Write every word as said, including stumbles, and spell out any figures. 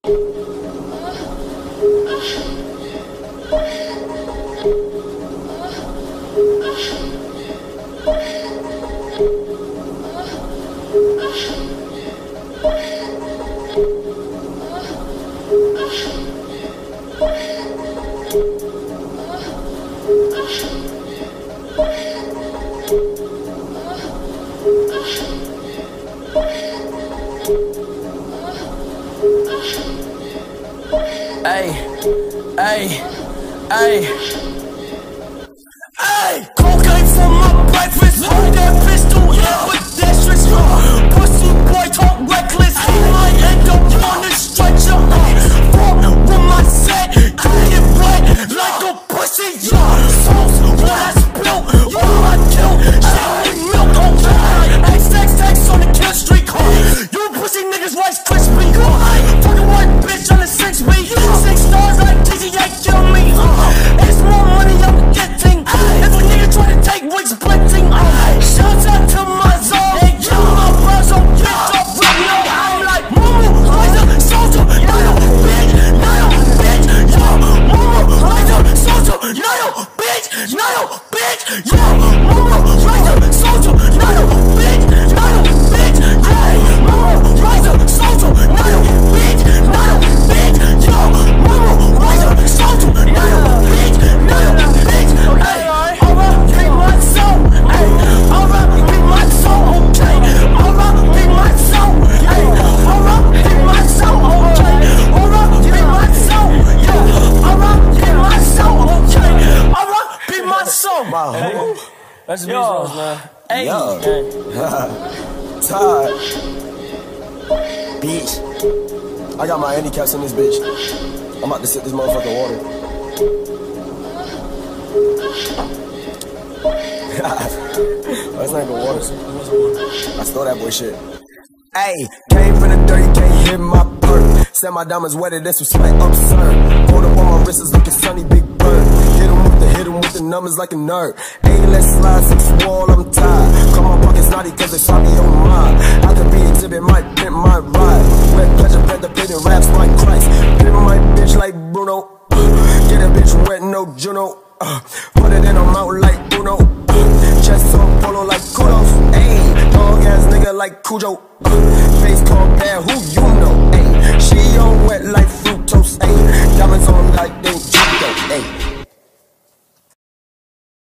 Ay, ay, ay, ay. Cocaine for my breakfast. Hold that pistol, ambidextrous. Pussy boy talk reckless. He might end up on the stretcher. Fuck with my set, get wet like a pussy. Sauce, what I spill, what I kill. Shit and milk, okay. X X X on the killstreak. You pussy niggas Rice Krispie. Fucking one bitch on the six B. Six stars like T G A kill me. It's more money I'm getting. If a nigga try to take wig-splitting, shout out to my zone. Hey, yo, my bros don't get up with me. I'm like, Mumu, Riser, soldier, Nayo, bitch, Nayo, bitch, yo, Mumu, Riser, soldier, Nayo, bitch, Nayo, bitch, yo, Mumu, Riser, soldier, Nayo, bitch, Nayo, bitch, hey, Mumu, Riser, soldier, Nayo, bitch, Nayo, bitch, yo, Mumu, Riser, soldier, Nayo, bitch, Nayo, bitch, hey, alright, be my soul, hey, alright, be my soul, okay, alright, be my soul, hey, alright, be my soul, okay, alright, be my soul, yeah, alright, be my soul, okay, alright, be my soul. My Hey, that's the business, man. Hey, Yo. Todd. Bitch. I got my handicaps in this bitch. I'm about to sip this motherfucking water. That's not even water. I stole that boy shit. Ayy, came from the dirty, can't hit my perk. Said my diamonds wetter than some sweat, absurd. Hold up on my wrist, it's looking sunny, big bird. Hit him with the, hit him with the numbers like a nerd. Ayy, let's slide six wall, I'm tired. Call my pockets naughty cause they saw me on mine. I could be exhibit, might pimp my ride. Wet pleasure, panther, painting raps like Christ. Pimp my bitch like Bruno. Get a bitch wet, no Juno. Uh, put it in her mouth like Bruno. Uh, chest on polo like kudos. Ayy, dog ass nigga like Cujo. Uh, face called bad, who you